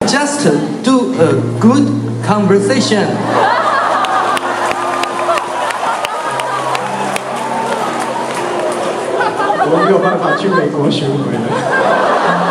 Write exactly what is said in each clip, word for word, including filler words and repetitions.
just do a good conversation. 我没有办法去美国巡回了。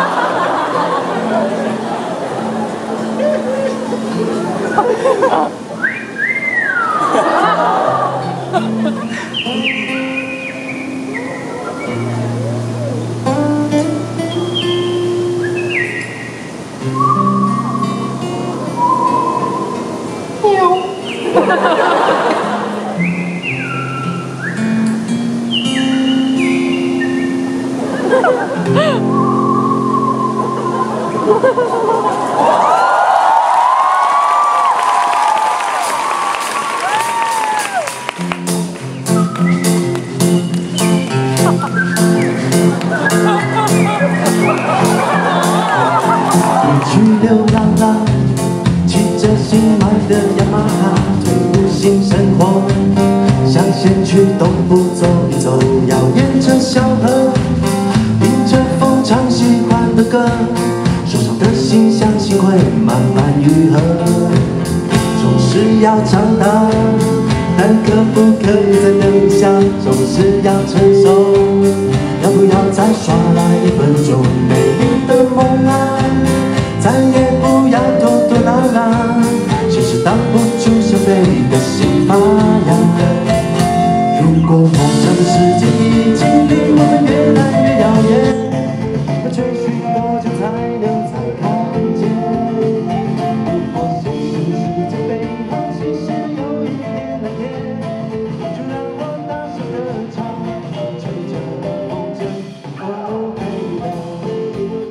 去流浪浪，骑着新买的雅马哈，退步性生活，向县区东部走一走，要沿着小河，迎着风唱喜欢的歌，手上的心相信会慢慢愈合。总是要长大，但可不可以再等一下？总是要成熟，要不要再耍赖一分钟？美丽的梦啊，再也不要拖拖拉拉，其实挡不住想飞的心发芽。如果梦想的世界已经离我们越来越遥远，要追寻多久才能才看见？如果现实世界背后其实有一片蓝天，就让我大声地唱，吹着风筝 ，Oh baby。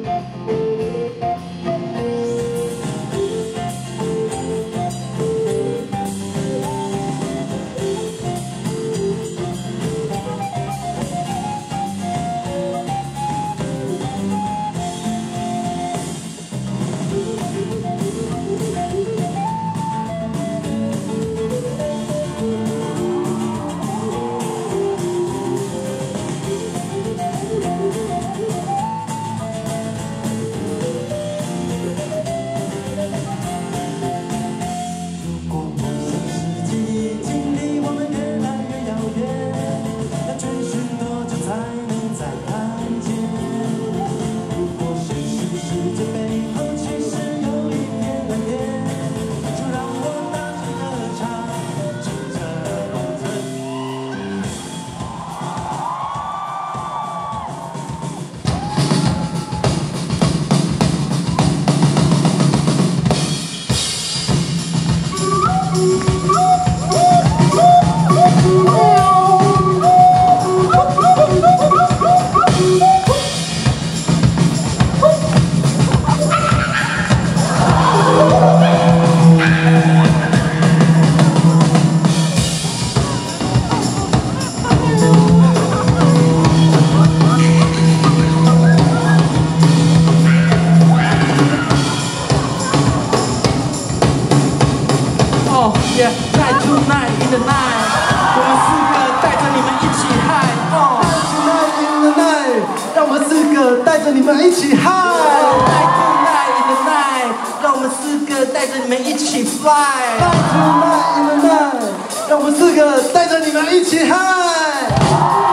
Yeah, night tonight in the night， 我们四个带着你们一起嗨。哦 Tonight in the night， 让我们四个带着你们一起嗨。 Night tonight in the night， 让我们四个带着你们一起 fly。 Tonight in the night， 让我们四个带着你们一起嗨。